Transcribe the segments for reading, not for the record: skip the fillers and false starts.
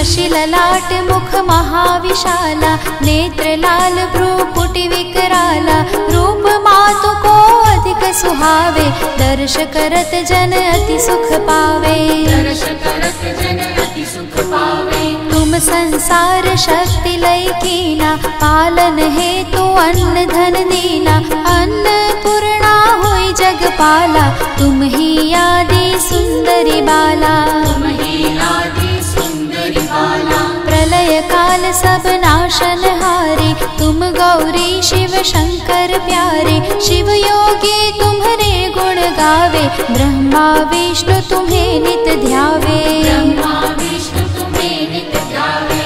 शशि ललाट मुख महाविशाला, नेत्र लाल भ्रूकुटि विकराला, रूप मातु को अधिक सुहावे, दर्श करत जन अति सुख पावे। दर्श करत जन अति सुख पावे। तुम संसार शक्ति लय कीना, पालन हेतु अन्न धन दीना, अन्नपूर्णा होई जगपाला, तुम ही आदि सुंदरी बाला। तुम ही आदि सुंदरी बाला। प्रलय काल सब नाशन हारे, तुम गौरी शिव शंकर प्यारे, शिव योगी तुम्हारे गुण गावे, ब्रह्मा विष्णु तुम्हें नित ध्यावे। ब्रह्मा विष्णु तुम्हें नित ध्यावे।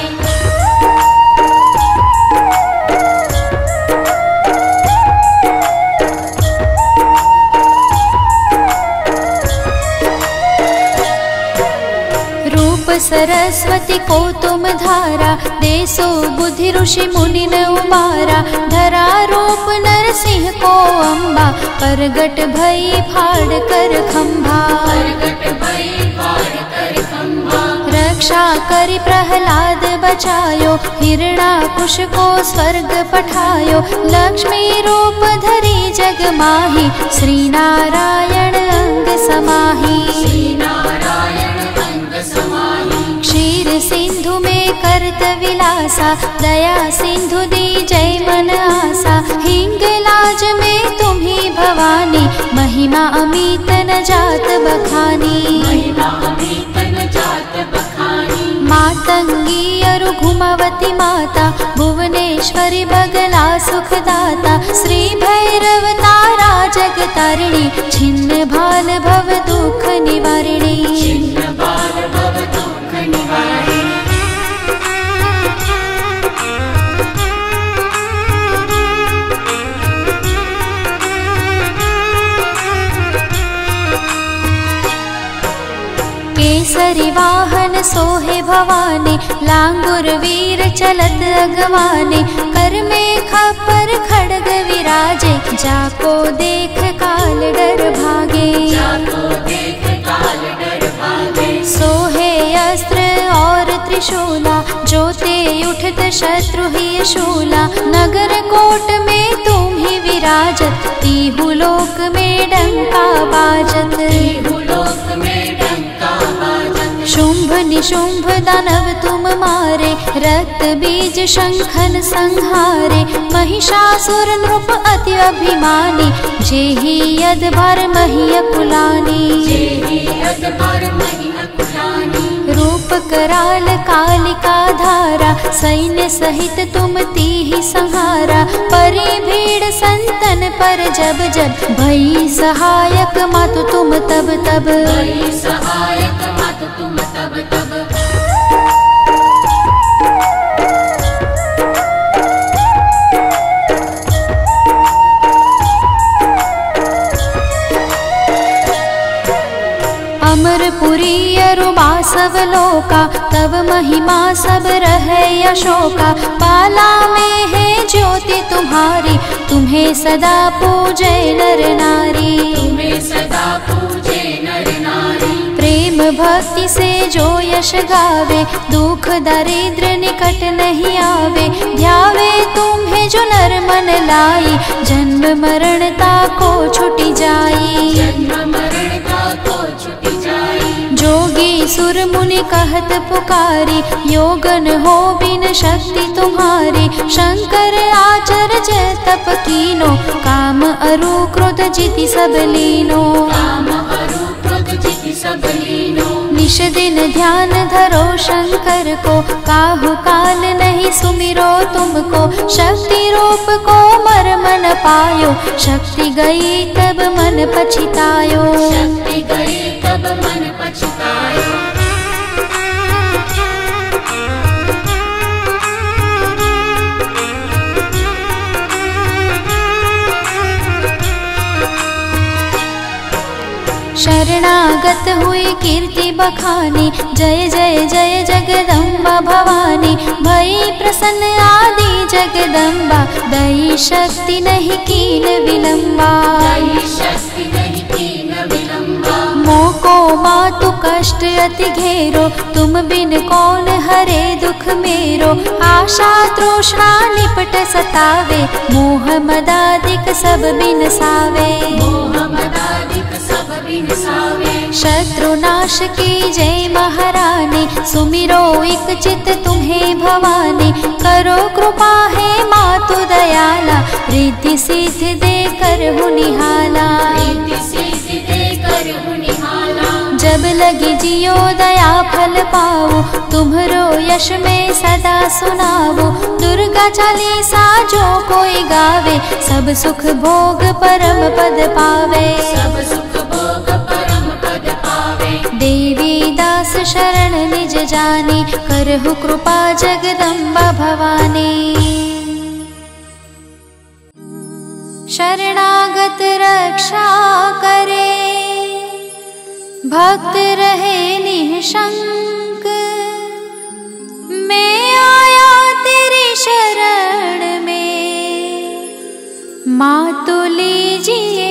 सरस्वती को तुम धारा, देसो बुद्धि ऋषि मुनि न उबारा, धरा रूप नरसिंह को अम्बा, परगट भई फाड़ कर खंभा। परगट भई फाड़ कर खंभा। रक्षा करि प्रहलाद बचायो, हिरणाकुश को स्वर्ग पठायो, लक्ष्मी रूप धरी जग माही, श्री नारायण अंग समाही। श्री नारायण अंग समाही। क्षीर सिंधु में करत विलासा, दया सिंधु दी जय मन आसा, हिंगलाज में तुम्ही भवानी, महिमा अमित न जात बखानी। महिमा अमित न जात बखानी। मातंगी अरु घुमावती माता, भुवनेश्वरी बगला सुखदाता, श्री भैरव तारा जगतारिणी, छिन्न भाल भव दुख निवारिणी। छिन्न भाल भव दुख निवारिणी। केसरी वाहन सोहे भवानी, लांगुर वीर चलत अगवाने, कर में खपर खड्ग विराजे, जाको देख काल डर भागे। जाको देख काल डर भागे। सोहे अस्त्र और त्रिशूला, जोते उठत शत्रु ही शूला, नगर कोट में तुम ही विराजत, तीहु लोक में डंका बाजत। तीहु लोक में डंका बाजत। शुंभ निशुंभ दानव तुम मारे, रक्त बीज शंखन संहारे, महिषासुर नृप अति अभिमानी, जेहि अधबार मही अकुलानी। जेहि अधबार मही अकुलानी। रूप कराल कालिका धारा, सैन्य सहित तुम तीहि संहारा, परि भीड़ संतन पर जब जब, भई सहायक मातु तुम तब तब। भई सहायक मातु तुम तब तब। अमरपुरी अरु बासव लोका, तब महिमा सब रहे अशोका, पाला में है ज्योति तुम्हारी, तुम्हें सदा पूजे नर नारी। तुम्हें सदा पूजे नर नारी। प्रेम भक्ति से जो यश गावे, दुख दरिद्र निकट नहीं आवे, ध्यावे तुम्हें जो नर मन लाई, जन्म मरणता को छुटी जाई। जन्म मरणता को छुटी जाई। जोगी सुर मुनि कहत पुकारी, योगन हो बिन शक्ति तुम्हारी, शंकर आचर्य तप कीनो, काम अरु क्रोध जिति सब लीनो। काम अरु क्रोध जिति सब लीनो। निश दिन ध्यान धरो शंकर को, काहु काल नहीं सुमिरो तुमको, शक्ति रूप को मर मन पायो, शक्ति गई तब मन पछितायो। शक्ति गई तब मन पछतायो। शरणागत हुई कीर्ति बखानी, जय जय जय जगदम्बा भवानी, भई प्रसन्न आदि जगदम्बा, दई शक्ति नहीं कीन विलंबा। दई शक्ति नहीं कीन विलंबा। मोको तुमको मातु कष्ट अति घेरो, तुम बिन कौन हरे दुख मेरो। आशा तृष्णा निपट सतावे, मोह मदादिक सब बिन सावे। मोह मदादिक सब बिन सावे। शत्रु नाश की जय महारानी, सुमिरो एक चित तुम्हें भवानी। करो कृपा है मातु दयाला, रिद्धि सिद्धि दे कर निहाला। रिद्धि सिद्धि दे कर निहाला। जब लगी जियो दया फल पाओ, तुम्हरो यश में सदा सुनावो। दुर्गा चालीसा जो कोई गावे, सब सुख भोग परम पद पावे। सब सुख भोग परम पद पावे। देवी दास शरण निज जानी, करहु कृपा जगदम्बा भवानी। शरणागत रक्षा करे, भक्त रहे निःशंक। मैं आया तेरी शरण में, मातु लीजिए